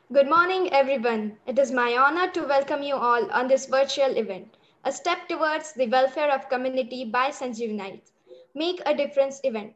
Good morning, everyone. It is my honor to welcome you all on this virtual event, a step towards the welfare of community by Sanjeevanite. Make a difference event.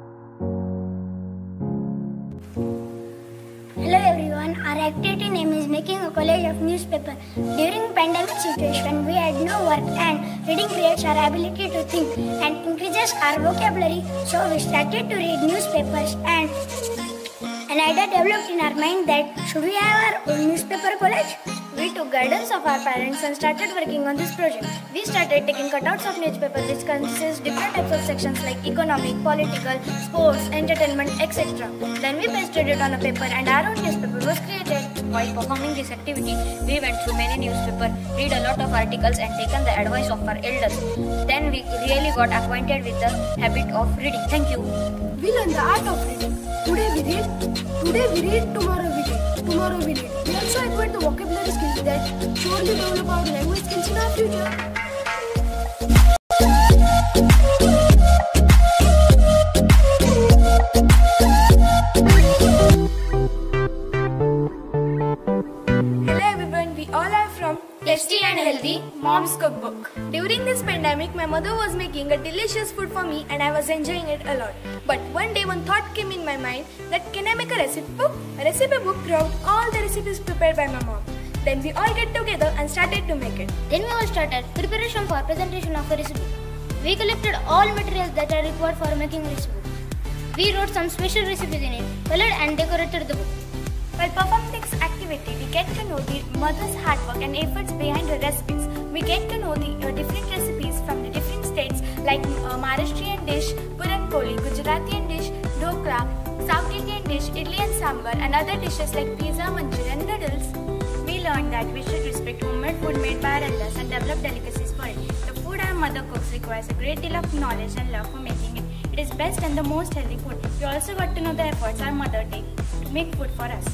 Hello everyone, our activity name is making a college of newspaper. During pandemic situation, we had no work and reading creates our ability to think and increases our vocabulary. So we started to read newspapers and an idea developed in our mind that should we have our own newspaper college? We took guidance of our parents and started working on this project. We started taking cutouts of newspaper which consists different types of sections like economic, political, sports, entertainment, etc. Then we pasted it on a paper and our own newspaper was created. While performing this activity, we went through many newspapers, read a lot of articles and taken the advice of our elders. Then we really got acquainted with the habit of reading. Thank you. We learn the art of reading. Today we read, tomorrow we read. We also acquire the vocabulary skills that surely develop our language skills in our future. Tasty and healthy Mom's Cookbook. During this pandemic, my mother was making a delicious food for me and I was enjoying it a lot. But one day one thought came in my mind that can I make a recipe book? A recipe book throughout all the recipes prepared by my mom. Then we all get together and started to make it. Then we all started preparation for presentation of a recipe. We collected all materials that are required for making a recipe. We wrote some special recipes in it, colored and decorated the book. While performing this activity, we get to know the mother's hard work and efforts behind the recipes. We get to know the different recipes from the different states like Maharashtrian dish, Puran Poli, Gujaratian dish, Dhokla, South Indian dish, Idli and Sambar and other dishes like pizza, Manchurian and noodles. We learned that we should respect homemade food made by our elders and develop delicacies for it. The food our mother cooks requires a great deal of knowledge and love for making it. It is best and the most healthy food. We also got to know the efforts our mother takes to make food for us.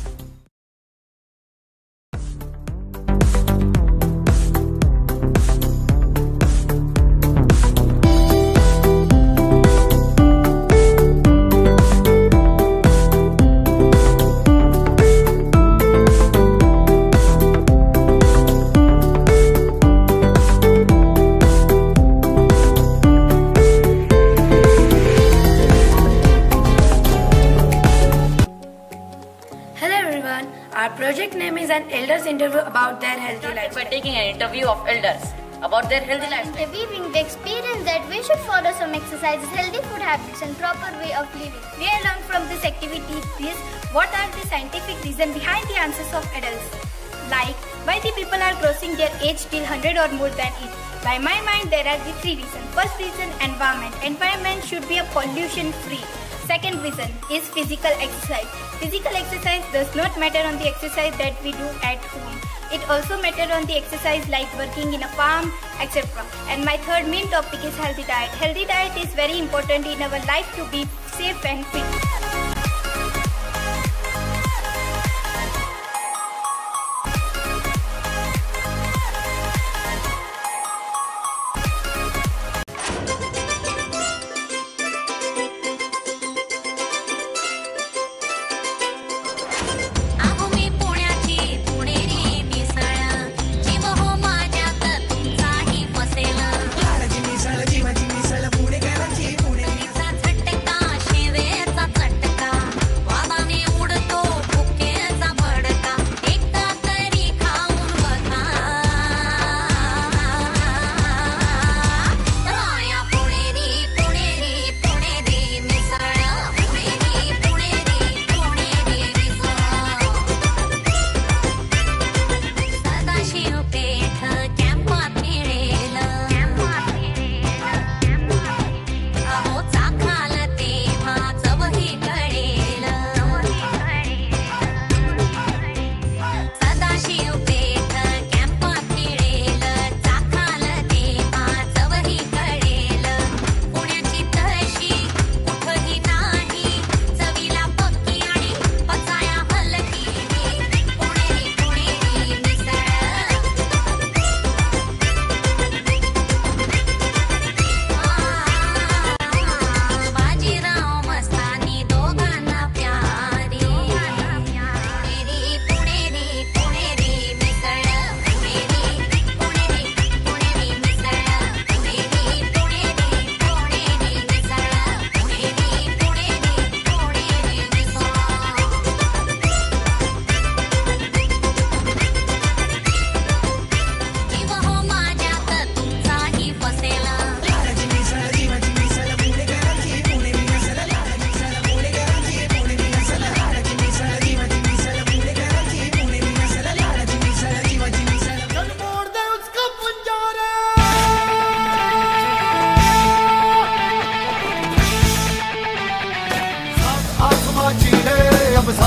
Our project name is an elders interview about their healthy life. By taking an interview of elders about their healthy life. Interviewing the experience that we should follow some exercises, healthy food habits and proper way of living. We have learned from this activity is what are the scientific reasons behind the answers of adults. Like why the people are crossing their age till 100 or more than it. By my mind there are the three reasons. First reason, environment. Environment should be a pollution free. Second reason is physical exercise. Physical exercise does not matter on the exercise that we do at home. It also matters on the exercise like working in a farm, etc. And my third main topic is healthy diet. Healthy diet is very important in our life to be safe and fit.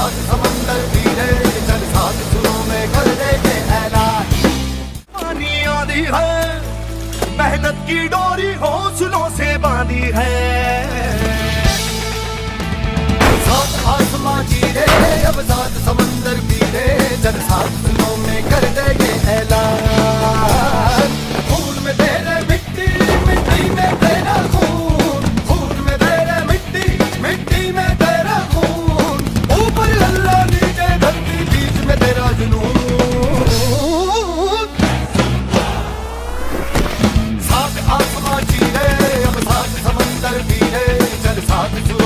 सात समंदर पीरे चल सात सुरों में कर दे के ऐलान। पानी आंधी है मेहनत की डोरी हौसलों से बांधी है, सात आसमां चीरे अब सात समंदर पीरे चल सात सुरों में कर दे के ऐलान। खून में तेरे मिट्टी मिट्टी में तेरा खून, खून में तेरे मिट्टी मिट्टी में तेरा खून, ऊपर अल्लाह नीचे धरती बीच में तेरा जुनून। सात आसमां चीरे अब सात समंदर पीरे चल सात